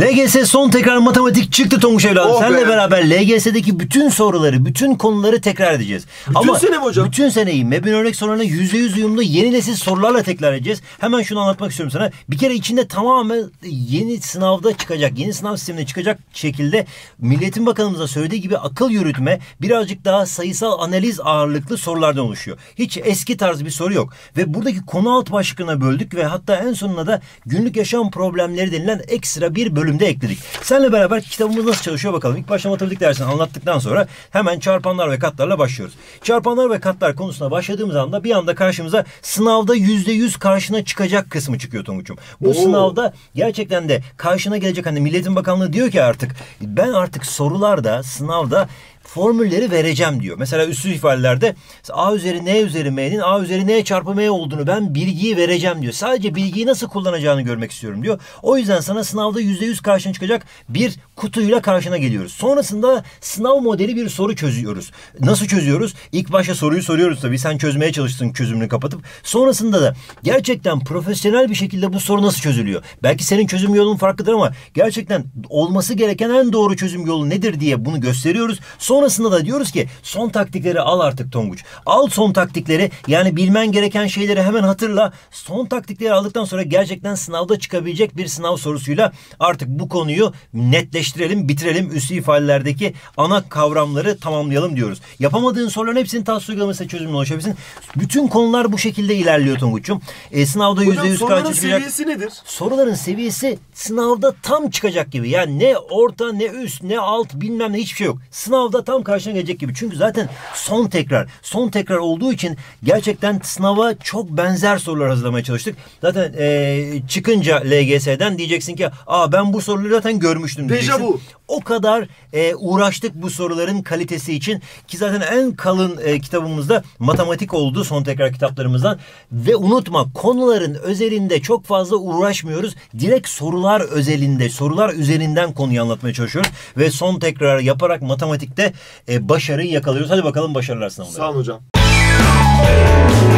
LGS son tekrar matematik çıktı Tonguç evladım. Oh Seninle be. beraber LGS'deki bütün soruları, bütün konuları tekrar edeceğiz. Bütün sene mi hocam? Bütün seneyi MEB'in örnek sorularına %100 uyumlu yeni nesil sorularla tekrar edeceğiz. Hemen şunu anlatmak istiyorum sana. Bir kere içinde tamamen yeni sınavda çıkacak, yeni sınav sisteminde çıkacak şekilde Milli Eğitim Bakanımıza söylediği gibi akıl yürütme birazcık daha sayısal analiz ağırlıklı sorulardan oluşuyor. Hiç eski tarz bir soru yok. Ve buradaki konu alt başlıklarına böldük ve hatta en sonuna da günlük yaşam problemleri denilen ekstra bir bölümde ekledik. Seninle beraber kitabımız nasıl çalışıyor bakalım. İlk başta matematik dersini anlattıktan sonra hemen çarpanlar ve katlarla başlıyoruz. Çarpanlar ve katlar konusuna başladığımız anda bir anda karşımıza sınavda %100 karşına çıkacak kısmı çıkıyor Tonguç'um. Bu sınavda gerçekten de karşına gelecek, hani Milli Eğitim Bakanlığı diyor ki ben artık sorularda, sınavda formülleri vereceğim diyor. Mesela üslü ifadelerde A üzeri N üzeri M'nin A üzeri N çarpı M olduğunu ben bilgiyi vereceğim diyor. Sadece bilgiyi nasıl kullanacağını görmek istiyorum diyor. O yüzden sana sınavda %100 karşına çıkacak bir kutuyla karşına geliyoruz. Sonrasında sınav modeli bir soru çözüyoruz. Nasıl çözüyoruz? İlk başta soruyu soruyoruz tabii. Sen çözmeye çalıştın çözümünü kapatıp. Sonrasında da gerçekten profesyonel bir şekilde bu soru nasıl çözülüyor? Belki senin çözüm yolun farklıdır ama gerçekten olması gereken en doğru çözüm yolu nedir diye bunu gösteriyoruz. Sonrasında da diyoruz ki son taktikleri al artık Tonguç. Al son taktikleri, yani bilmen gereken şeyleri hemen hatırla. Son taktikleri aldıktan sonra gerçekten sınavda çıkabilecek bir sınav sorusuyla artık bu konuyu netleştirelim, bitirelim. Üslü ifadelerdeki ana kavramları tamamlayalım diyoruz. Yapamadığın soruların hepsini tahsis uygulamasıyla çözümüne ulaşabilirsin. Bütün konular bu şekilde ilerliyor Tonguç'um. Sınavda %100 karşı çıkacak. Soruların seviyesi nedir? Soruların seviyesi sınavda tam çıkacak gibi. Yani ne orta, ne üst, ne alt, bilmem ne, hiçbir şey yok. Sınavda tam karşına gelecek gibi. Çünkü zaten son tekrar olduğu için gerçekten sınava çok benzer sorular hazırlamaya çalıştık. Zaten çıkınca LGS'den diyeceksin ki ben bu soruları zaten görmüştüm diyeceksin. Dejavu. O kadar uğraştık bu soruların kalitesi için ki zaten en kalın kitabımızda matematik oldu, son tekrar kitaplarımızdan. Ve unutma, konuların özelinde çok fazla uğraşmıyoruz. Direkt sorular özelinde, sorular üzerinden konuyu anlatmaya çalışıyoruz. Ve son tekrar yaparak matematikte başarıyı yakalıyoruz. Hadi bakalım başarılar sınavına. Sağ olun hocam.